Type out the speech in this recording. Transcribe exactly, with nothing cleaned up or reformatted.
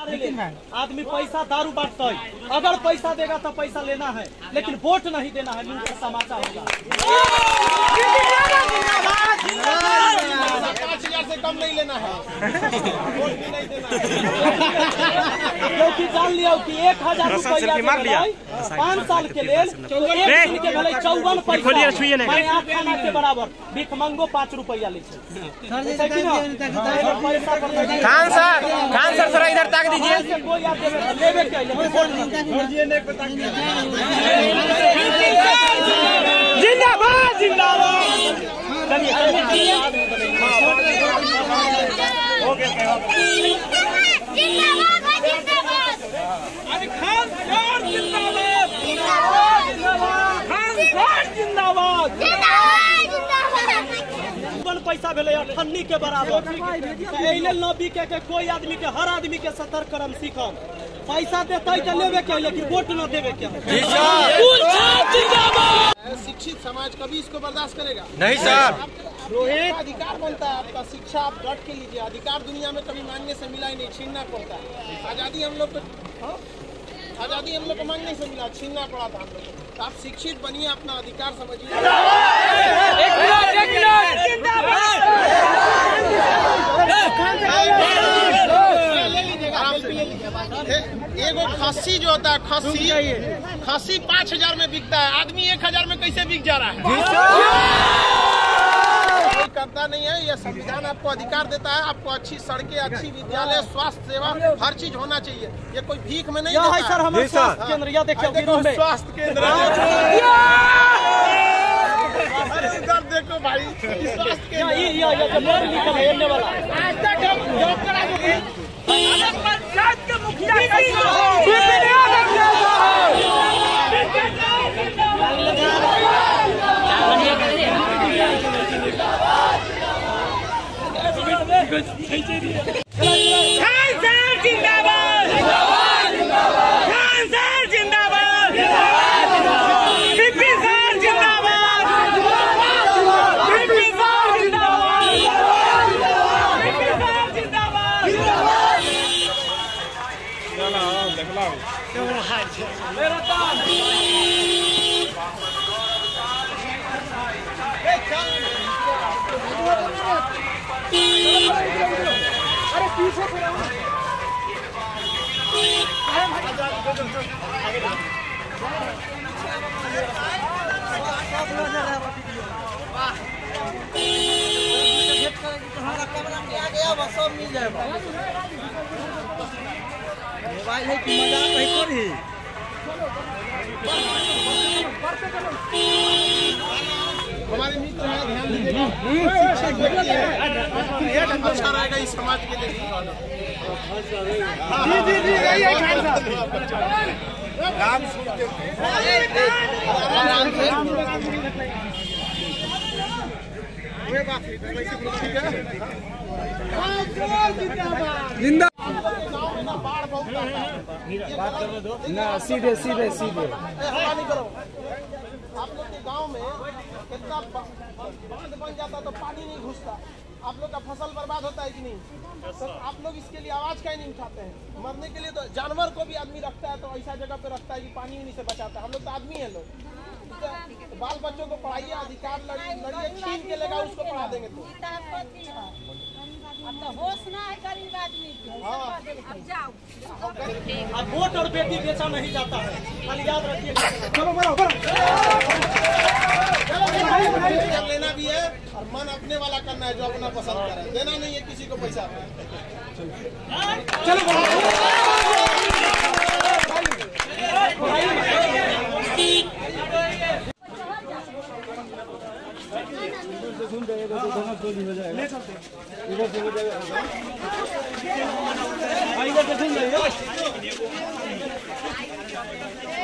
आदमी पैसा दारू बांटता है, अगर पैसा देगा तो पैसा लेना है, लेकिन वोट नहीं देना है। लूट तमाचा होगा। पाँच हजार से कम नहीं लेना है, वोट भी नहीं देना है। क्योंकि जान लिया कि एक हजार रुपया पाँच साल के लिए चौवन पैसा खाना के बराबर भीख मंगो पाँच रुपया ले। खान सर खान सर थोड़ा इधर ताक दीजिए। जिंदाबाद जिंदाबाद। अरे खान सर जिंदाबाद खान सर जिंदाबाद। पैसा भेले अठन्नी के बराबर न बिके के कोई आदमी के, हर आदमी के सतर्क करम सीखम। पैसा देते तो लेवे के, लेकिन वोट न देवे के। शिक्षित समाज कभी इसको बर्दाश्त करेगा नहीं सर। रोहित अधिकार बनता है आपका, शिक्षा आप डट के लीजिए। अधिकार दुनिया में कभी मांगने से मिला ही नहीं, छीनना पड़ता है। आजादी हम लोग को आजादी हम लोग को मांगने से मिला, छीनना पड़ा था हम लोग को। तो आप शिक्षित बनिए, अपना अधिकार समझिए। एगो खस्सी जो होता है, खस्सी खस्सी पाँच हजार में बिकता है, आदमी एक हजार में कैसे बिक जा रहा है? करता नहीं है। यह संविधान आपको अधिकार देता है, आपको अच्छी सड़कें, अच्छी विद्यालय, स्वास्थ्य सेवा, हर चीज होना चाहिए। ये कोई भीख में नहीं देता है। सर हमारे स्वास्थ्य केंद्र, या देखिए स्वास्थ्य केंद्र। इधर देखो भाई, स्वास्थ्य केंद्र आज तक हम जॉब करा दो। पंचायत के मुखिया खान सर जिंदाबाद खान सर जिंदाबाद बीपी सर जिंदाबाद बीपी सर जिंदाबाद बीपी सर जिंदाबाद। मेरा काम अरे पीछे सब मिल जाएगा। मोबाइल है कि मजाक नहीं करी। हमारे मित्र हैं, ध्यान दीजिएगा। अच्छा रहेगा इस समाज के लिए। जी जी जी यही है खान साहब। नाम सुनते जिंदा बाढ़ बहुत सीधे सीधे सीधे नहीं करो। आप लोग के गांव में कितना बांध बन जाता तो पानी नहीं घुसता, आप लोग का फसल बर्बाद होता है कि नहीं? तो आप लोग इसके लिए आवाज क्यों नहीं उठाते हैं? मरने के लिए तो जानवर को भी आदमी रखता है, तो ऐसा जगह पे रखता है कि पानी उन्हीं से बचाता है। हम लोग तो आदमी है लोग। तो बाल बच्चों को पढ़ाइए, अधिकार लड़िए, छीन के लेगा उसको पढ़ा देंगे तो अब तो होश ना है गरीब आदमी को। अब जाओ। अब वोट और बेटी बेचा नहीं जाता है, खाली याद रखिए। चलो बराबर लेना भी है और मन अपने वाला करना है, जो अपना पसंद करे। देना नहीं है किसी को पैसा। चलो सुन जाएगा तो दोनों दो दिन हो जाएगा। इधर से हो जाएगा, इधर से सुन जाइए।